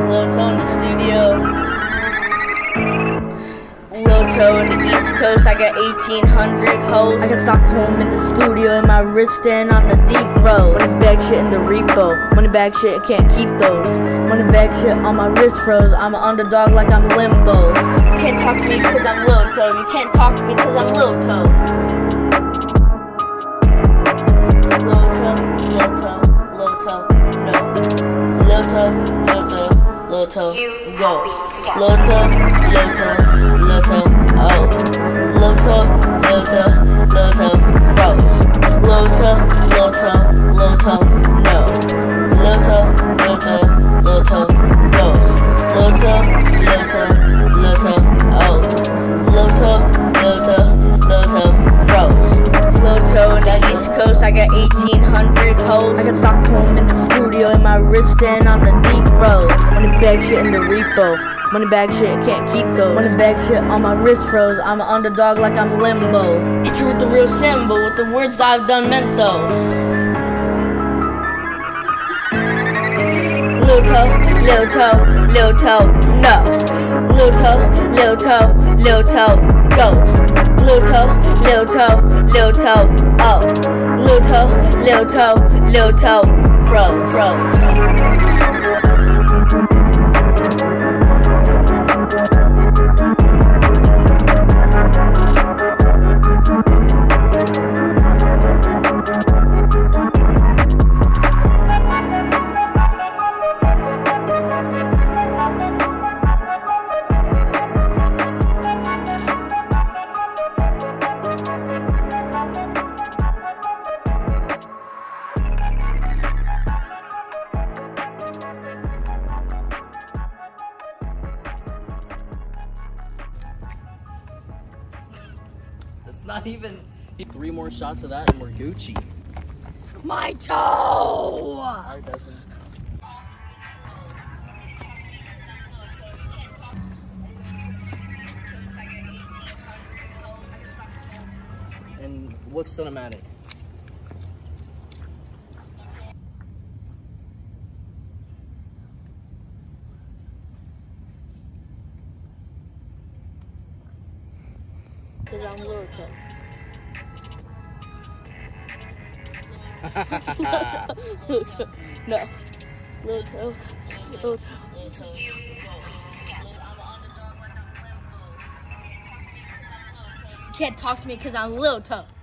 Lyko in the studio. Lyko in the East Coast. I got 1,800 hoes. I got Stockholm in the studio, and my wrist stand on the deep road. Money bag shit in the repo. Money bag shit, I can't keep those. Money bag shit on my wrist froze. I'm an underdog like I'm limbo. You can't talk to me cause I'm Lyko. You can't talk to me cause I'm Lyko. Lyko, no. Lyko, goes. Lyko, oh. Lyko, froze. Lyko, no. Lyko, goes. Lyko, oh. Lyko, froze. Lyko in the East Coast, I got 1,800 hoes. I got Stockholm in the studio, and my wrist stand on the deep road. Money bag shit in the repo. Money bag shit, I can't keep those. Money bag shit on my wrist froze. I'm an underdog like I'm limbo. Hit you with the real symbol, with the words that I've done meant though. Lyko, no. Lyko, goes. Lyko, oh. Lyko, froze. It's not even 3 more shots of that and we're Gucci. My toe! Alright, Desmond. And what's cinematic? Cause I'm Lyko. No. Lyko. You can't talk to me cause I'm Lyko.